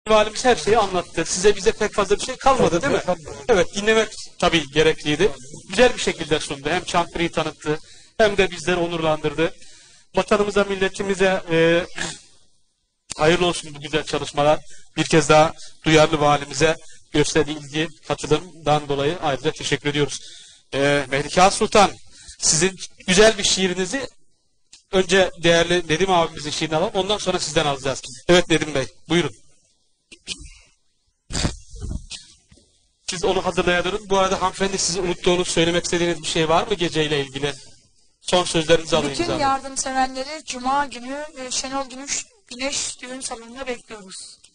Valimiz her şeyi anlattı. Size bize pek fazla bir şey kalmadı değil mi? Evet, dinlemek tabii gerekliydi. Güzel bir şekilde sundu. Hem Çankırı'yı tanıttı hem de bizleri onurlandırdı. Vatanımıza, milletimize hayırlı olsun bu güzel çalışmalar. Bir kez daha duyarlı valimize gösterdiği ilgi, katılımdan dolayı ayrıca teşekkür ediyoruz. Melike Sultan, sizin güzel bir şiirinizi önce değerli Nedim abimizin şiirini alalım. Ondan sonra sizden alacağız. Evet Nedim Bey, buyurun. Siz onu hazırlayalım. Bu arada hanımefendi, sizin unuttuğunuz, söylemek istediğiniz bir şey var mı geceyle ilgili? Son sözlerinizi alayım. Bütün yardımseverleri Cuma günü Şenol Güneş düğün salonuna bekliyoruz.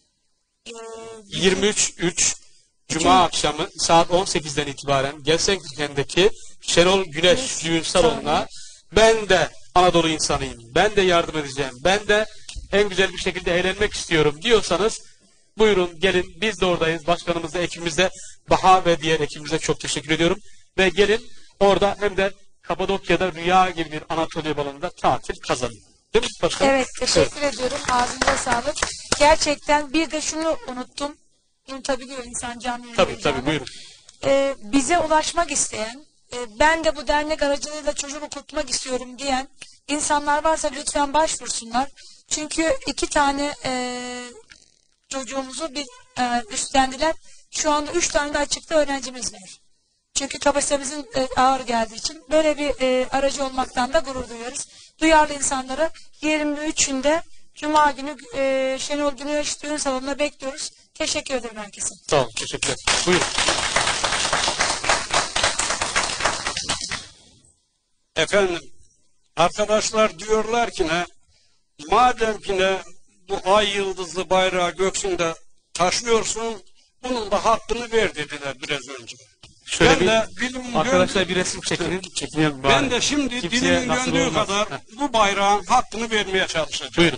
23 Cuma akşamı saat 18'den itibaren Gelsenkirchen'deki Şenol Güneş düğün salonuna ben de Anadolu insanıyım, ben de yardım edeceğim, ben de en güzel bir şekilde eğlenmek istiyorum diyorsanız buyurun gelin, biz de oradayız. Başkanımız da, ekibimizde, Baha ve diğer ekibimize çok teşekkür ediyorum. Ve gelin orada hem de Kapadokya'da rüya gibi bir Anatolia balonunda tatil kazanın. Değil mi başkanım? Evet, teşekkür ediyorum. Ağzınıza sağlık. Gerçekten bir de şunu unuttum. Unutabiliyor insan canlı. Tabii buyurun. Bize ulaşmak isteyen, ben de bu dernek aracılığıyla çocuk okutmak istiyorum diyen insanlar varsa lütfen başvursunlar. Çünkü 2 tane çocuğumuzu üstlendiler. Şu anda 3 tane de açıkta öğrencimiz var. Çünkü kapasitemizin ağır geldiği için böyle bir aracı olmaktan da gurur duyuyoruz. Duyarlı insanları 23'ünde Cuma günü Şenol Güneş düğün salonuna bekliyoruz. Teşekkür ederim herkese. Sağ olun, teşekkürler. Buyurun. Efendim, arkadaşlar diyorlar ki ne? Madem ki ne bu ay yıldızlı bayrağı göksünde taşıyorsun, bunun da hakkını ver dediler biraz önce. Şöyle ben arkadaşlar bir resim çekinin. Ben de şimdi dilimin döndüğü kadar bu bayrağın hakkını vermeye çalışacağım. Buyurun.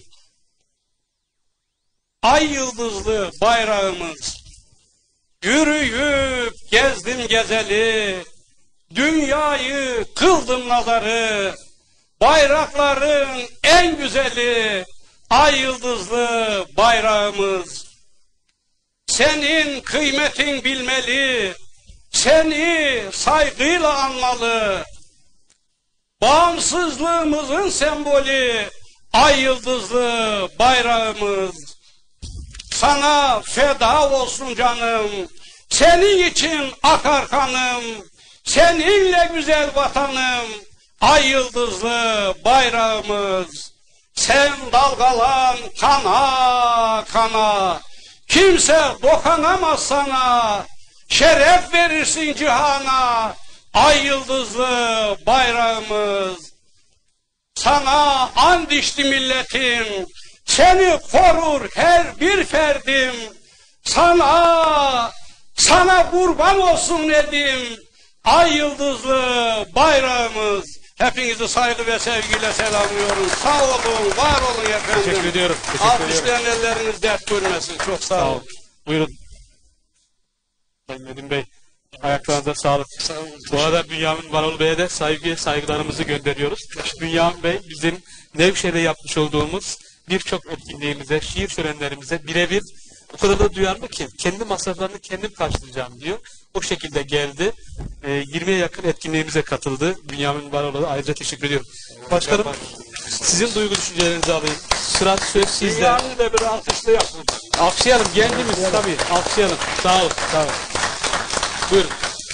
Ay yıldızlı bayrağımız, yürüyüp gezdim gezeli, dünyayı kıldım nazarı, bayrakların en güzeli, ay yıldızlı bayrağımız. Senin kıymetin bilmeli, seni saygıyla anmalı. Bağımsızlığımızın sembolü, ay yıldızlı bayrağımız. Sana feda olsun canım, senin için akar kanım, seninle güzel vatanım, ay yıldızlı bayrağımız. Sen dalgalan kana kana, kimse dokanamaz sana, şeref verirsin cihana, ay yıldızlı bayrağımız. Sana and içti milletim, seni korur her bir ferdim, sana kurban olsun Nedim, ay yıldızlı bayrağımız. Hepinizi saygı ve sevgiyle selamlıyorum. Sağ olun, var olun efendim. Teşekkür ediyorum. Alkışlayan elleriniz dert görmesin. Çok sağ olun. Buyurun. Sayın Nedim Bey, ayaklarınıza sağlık. Bu arada Bünyamin Varol Bey'e de saygılarımızı gönderiyoruz. Bünyamin Bey bizim Nevşehir'de yapmış olduğumuz birçok etkinliğimize, şiir şölenlerimize birebir o kadar da duyarlı ki kendi masraflarını kendim karşılayacağım diyor. O şekilde geldi. 20'ye yakın etkinliğimize katıldı. Bünyamin Varol'a ayrıca teşekkür ediyorum. Başkanım, sizin duygu düşüncelerinizi alayım. Sıra söz sizde. Bünyamin'i de bir alkışla yapın. Alkışlayalım, kendimiz tabii. Alkışlayalım. Sağ olun. Sağ olun. Buyurun.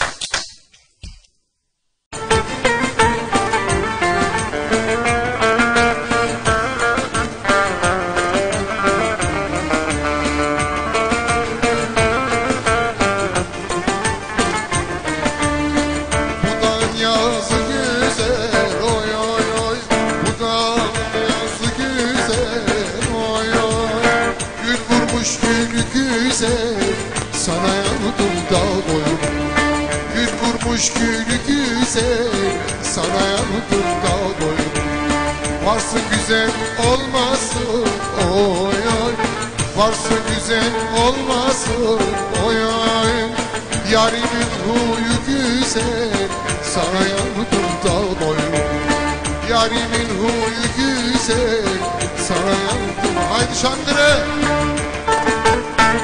Sana yandım dağ boyu, gül vurmuş gülü güzel. Sana yandım dağ boyu, varsın güzel olmasın oy oy, varsın güzel olmasın oy oy. Yarimin huyu güzel, sana yandım dağ boyu, yarimin huyu güzel, sana yandım. Haydi Şangırı.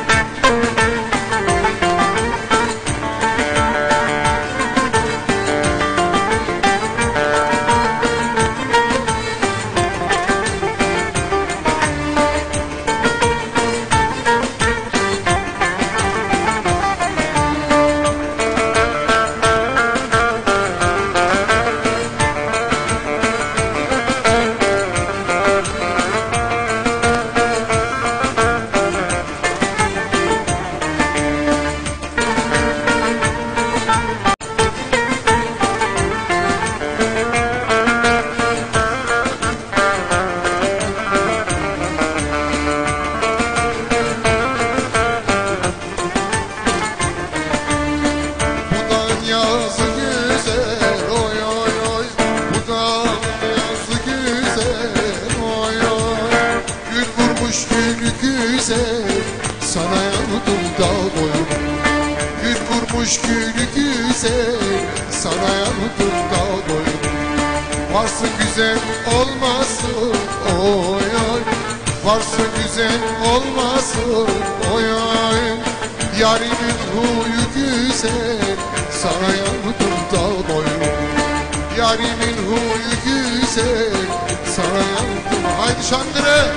kurmuş gülü güzel, sana yandım da doydum. Varsın güzel olmasın, oy oy. Varsın güzel olmasın, oy oy. Yarimin huyu güzel, sana yandım da doydum. Yarimin huyu güzel, sana yandım. Haydi Şangırı.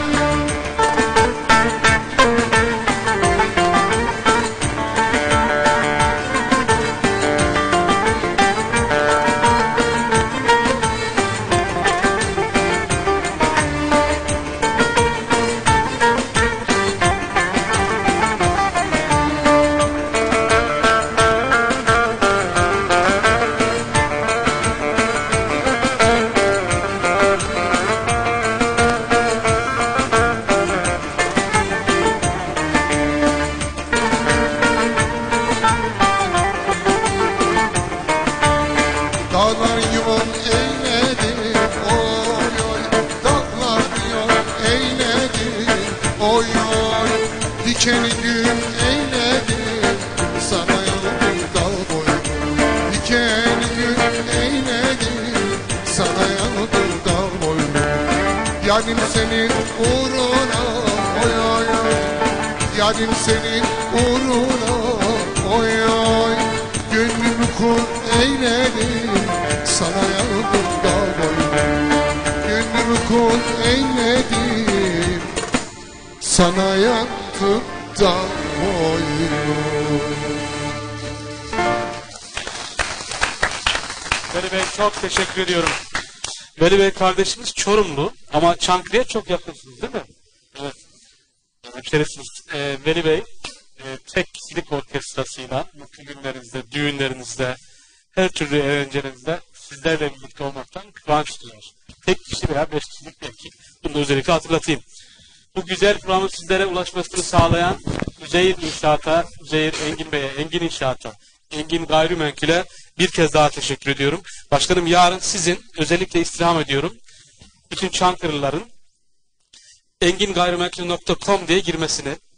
Dağlar yol eyledi, oy oy. Dağlar yol eyledi, oy oy. Dikeni gün eyledi, sana yandım dağ boyu. Dikeni gün eyledi, sana yandım dağ boyu. Yarim senin uğruna, oy oy oy. Yarim senin uğruna, oy oy. Gönlümü kul eyledim, sana yandım da boyum. Gönlümü kul eyledim, sana yandım da boyum. Veli Bey çok teşekkür ediyorum. Veli Bey kardeşimiz Çorumlu ama Çankırı'ya çok yakınsınız değil mi? Evet. Hemşerisiniz. Veli Bey tek kişilik orkestrasıyla mutlu günlerinizde, düğünlerinizde, her türlü eğlencenizde sizlerle birlikte olmaktan kıvanç duyuyor. Tek kişi veya 5 kişilik belki. Bunu da özellikle hatırlatayım. Bu güzel programın sizlere ulaşmasını sağlayan Üzeyir İnşaat'a, Üzeyir Engin Bey'e, Engin İnşaat'a, Engin Gayrimenkul'e bir kez daha teşekkür ediyorum. Başkanım yarın sizin özellikle istirham ediyorum. Bütün Çankırılıların engingayrimenkul.com diye girmesini,